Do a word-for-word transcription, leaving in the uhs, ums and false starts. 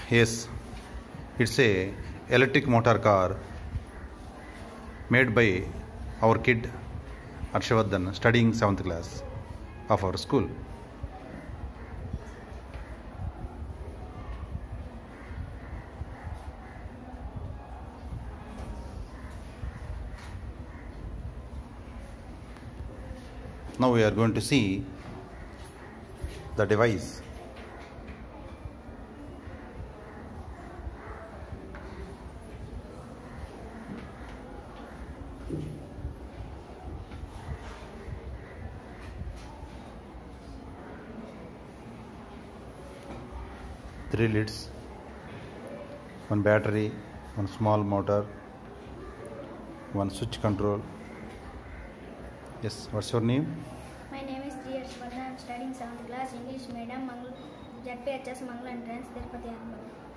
Yes, it's a electric motor car made by our kid Harshavardhan studying seventh class of our school. Now we are going to see the device. Three lids, one battery, one small motor, one switch control. Yes, what's your name? My name is G. Harshavardhan. I am studying seventh class English medium, Mangal, Z P H S Mangal Entrance, Tirupati.